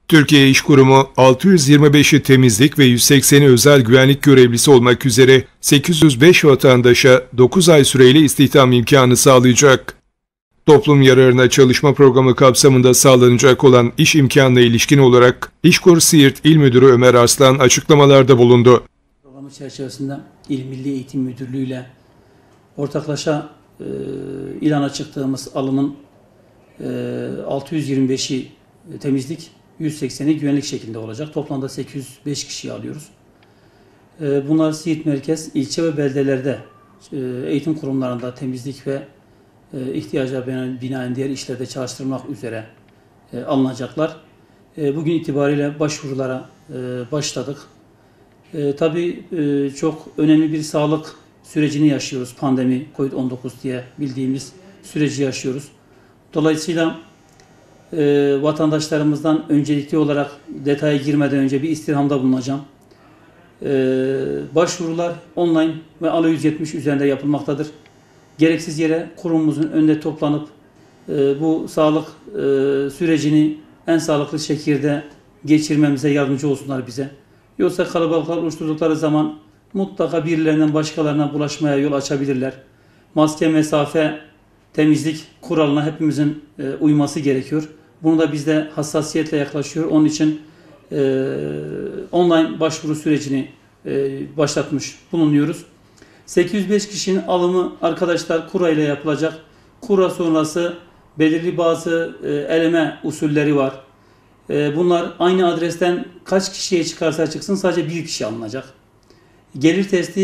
Türkiye İş Kurumu 625'i temizlik ve 180'i özel güvenlik görevlisi olmak üzere 805 vatandaşa 9 ay süreyle istihdam imkanı sağlayacak. Toplum yararına çalışma programı kapsamında sağlanacak olan iş imkanına ilişkin olarak İşkur Siirt İl Müdürü Ömer Arslan açıklamalarda bulundu. Programı çerçevesinde İl Milli Eğitim Müdürlüğü ile ortaklaşa ilana çıktığımız alımın 625'i temizlik, 180'i güvenlik şeklinde olacak. Toplamda 805 kişiyi alıyoruz. Bunlar Siirt Merkez, ilçe ve beldelerde eğitim kurumlarında temizlik ve ihtiyaca binaen diğer işlerde çalıştırmak üzere alınacaklar. Bugün itibariyle başvurulara başladık. Tabii çok önemli bir sağlık sürecini yaşıyoruz. Pandemi, Covid-19 diye bildiğimiz süreci yaşıyoruz. Dolayısıyla vatandaşlarımızdan öncelikli olarak detaya girmeden önce bir istirhamda bulunacağım. Başvurular online ve ALO 170 üzerinde yapılmaktadır. Gereksiz yere kurumumuzun önünde toplanıp bu sağlık sürecini en sağlıklı şekilde geçirmemize yardımcı olsunlar bize. Yoksa kalabalıklar oluşturdukları zaman mutlaka birilerinden başkalarına bulaşmaya yol açabilirler. Maske, mesafe, temizlik kuralına hepimizin uyması gerekiyor. Bunu da biz de hassasiyetle yaklaşıyor. Onun için online başvuru sürecini başlatmış bulunuyoruz. 805 kişinin alımı arkadaşlar kura ile yapılacak. Kura sonrası belirli bazı eleme usulleri var. Bunlar aynı adresten kaç kişiye çıkarsa çıksın sadece bir kişi alınacak. Gelir testi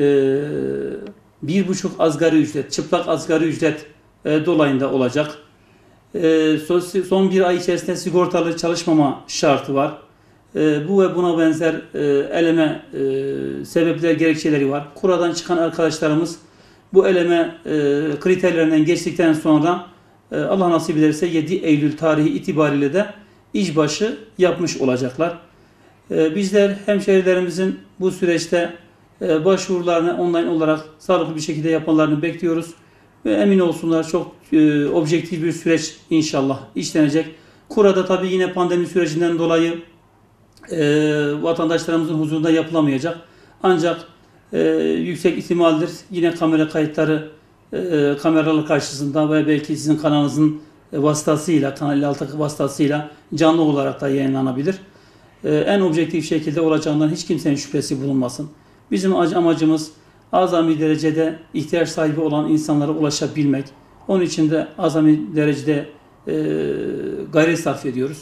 1,5 asgari ücret, çıplak asgari ücret dolayında olacak. Son bir ay içerisinde sigortalı çalışmama şartı var. Bu ve buna benzer eleme sebepler, gerekçeleri var. Kuradan çıkan arkadaşlarımız bu eleme kriterlerinden geçtikten sonra Allah nasip ederse 7 Eylül tarihi itibariyle de işbaşı yapmış olacaklar. Bizler hemşehrilerimizin bu süreçte başvurularını online olarak sağlıklı bir şekilde yapmalarını bekliyoruz. Ve emin olsunlar çok objektif bir süreç inşallah işlenecek. Kurada tabii yine pandemi sürecinden dolayı vatandaşlarımızın huzurunda yapılamayacak. Ancak yüksek ihtimaldir yine kamera kayıtları kameralar karşısında ve belki sizin kanalınızın vasıtasıyla, Kanal 56 vasıtasıyla canlı olarak da yayınlanabilir. En objektif şekilde olacağından hiç kimsenin şüphesi bulunmasın. Bizim amacımız azami derecede ihtiyaç sahibi olan insanlara ulaşabilmek. Onun için de azami derecede gayret sarf ediyoruz.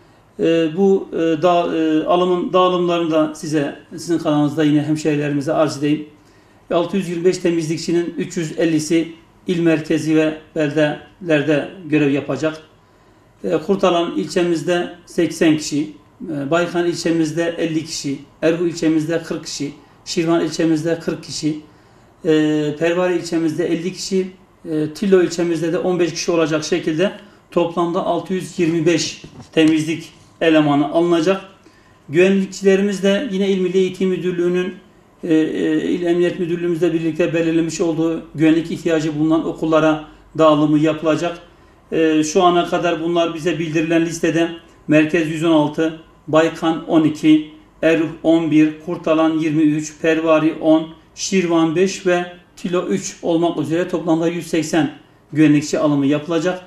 Bu alımın dağılımlarını da sizin kanalınızda yine hemşehrilerimize arz edeyim. 625 temizlikçinin 350'si il merkezi ve beldelerde görev yapacak. Kurtalan ilçemizde 80 kişi, Baykan ilçemizde 50 kişi, Erhu ilçemizde 40 kişi, Şirvan ilçemizde 40 kişi, Pervari ilçemizde 50 kişi, Tillo ilçemizde de 15 kişi olacak şekilde toplamda 625 temizlik elemanı alınacak. Güvenlikçilerimiz de yine İl Milli Eğitim Müdürlüğü'nün İl Emniyet Müdürlüğümüzle birlikte belirlemiş olduğu güvenlik ihtiyacı bulunan okullara dağılımı yapılacak. Şu ana kadar bunlar bize bildirilen listede Merkez 116, Baykan 12, Erhuh 11, Kurtalan 23, Pervari 10, Şirvan 5 ve Tilo 3 olmak üzere toplamda 180 güvenlikçi alımı yapılacak.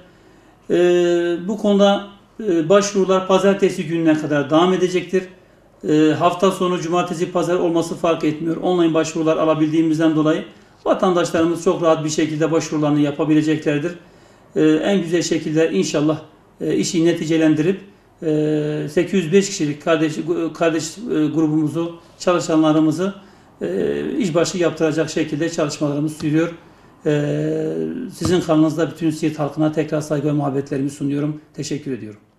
Bu konuda başvurular pazartesi gününe kadar devam edecektir. Hafta sonu cumartesi pazar olması fark etmiyor. Online başvurular alabildiğimizden dolayı vatandaşlarımız çok rahat bir şekilde başvurularını yapabileceklerdir. En güzel şekilde inşallah işi neticelendirip 805 kişilik kardeş grubumuzu, çalışanlarımızı işbaşı yaptıracak şekilde çalışmalarımız sürüyor. Sizin kanalınızda bütün Siirt halkına tekrar saygı ve muhabbetlerimi sunuyorum. Teşekkür ediyorum.